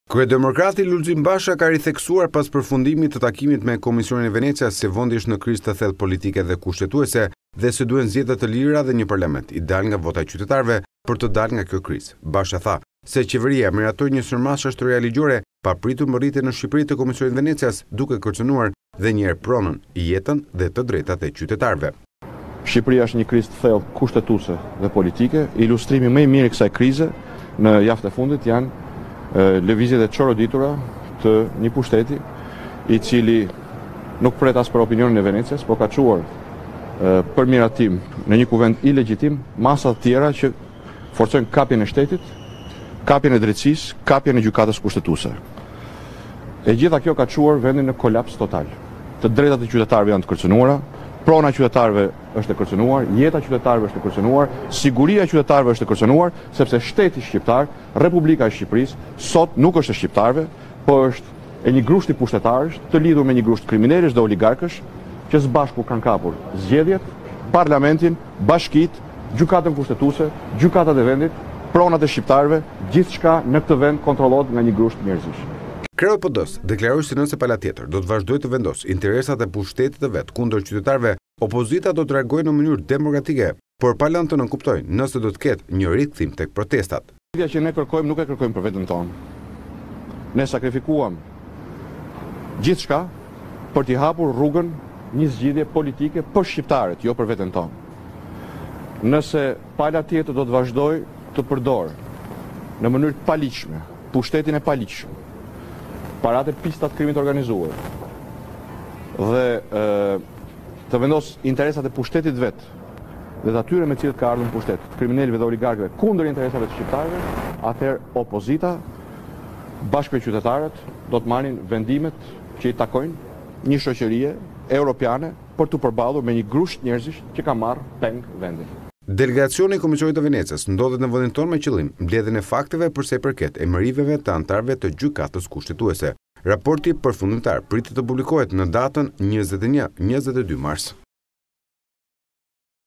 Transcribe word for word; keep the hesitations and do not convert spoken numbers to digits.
Kryedemokrati Lulzim Basha ka ritheksuar pas përfundimit të takimit me Komisionin e Venecias se vendi është në krizë të thellë politike dhe kushtetuese dhe se duhen zgjedhje të lira dhe një parlament i dal nga vota e qytetarëve për të dalë nga kjo krizë. Basha tha se qeveria meritoi një sërmas shtërria ligjore pa pritur mbërritje në Shqipëri të Komisionit të Venecias, duke kërcënuar dhe një herë pronën, jetën dhe të drejtat e qytetarëve. Shqipëria është një krizë të thellë kushtetuese dhe politike. Ilustrimi më i mirë i kësaj krize në javën e fundit janë lëvizjet e çoroditura të një pushteti i cili nuk pret as për opinionin e Venecias, por ka çuar për miratim në një kuvend ilegjitim masa të tjera që forcojnë kapjen e shtetit, kapjen e drejtësisë, kapjen e gjykatës kushtetuese. E gjitha kjo ka çuar vendin në kolaps total. Të drejtat e qytetarëve janë të kërcënuara, prona e qytetarëve është e kërcënuar, jeta e qytetarëve është e kërcënuar, siguria e qytetarëve është e kërcënuar, sepse shteti shqiptar, Republika e Shqipërisë, sot nuk është e shqiptarëve, por është e një grushti pushtetarësh, të lidhur me një grusht kriminalësh dhe oligarkësh, që së bashku kanë kapur zgjedhjet, parlamentin, bashkitë, gjykatën kushtetuese, gjykatat e vendit, pronat e shqiptarëve, gjithçka në këtë vend kontrollohet nga një grusht njerëzish. Kreu P D-s deklaroi se nëse pala tjetër do të vazhdojë të vendosë interesat e pushtetit të vet kundër qytetarëve, opozita do të reagojë në mënyrë demokratike, por pa lënë të nënkuptojnë nëse do të ketë një rikthim tek protestat. Gjëja që ne kërkojmë nuk e kërkojmë për veten tonë. Ne sakrifikuam gjithçka për t'i hapur rrugën një zgjidhje politike për shqiptarët, jo për veten tonë. Nëse pala tjetër do të vazhdojë të përdorë në mënyrë të paligjshme pushtetin e paligjshëm, paratë e pistat të krimit organizuar dhe e, të vendos interesat e pushtetit vet dhe të atyre me cilët ka ardhur në pushtet, kriminalëve dhe oligarkëve kundër interesave të shqiptarëve, atëherë opozita bashkë me qytetarët do të marrin vendimet që i takojnë një shoqërie europiane për të përballur me një grusht njerëzish që ka marrë peng vendin. Delegacioni i Komisionit të Venecias ndodhet në vendin tonë me qëllim mbledhjen e fakteve përsa i përket emëriveve të anëtarëve të gjykatës kushtetuese. Raporti përfundimtar pritet të publikohet në datën njëzet e një njëzet e dy mars.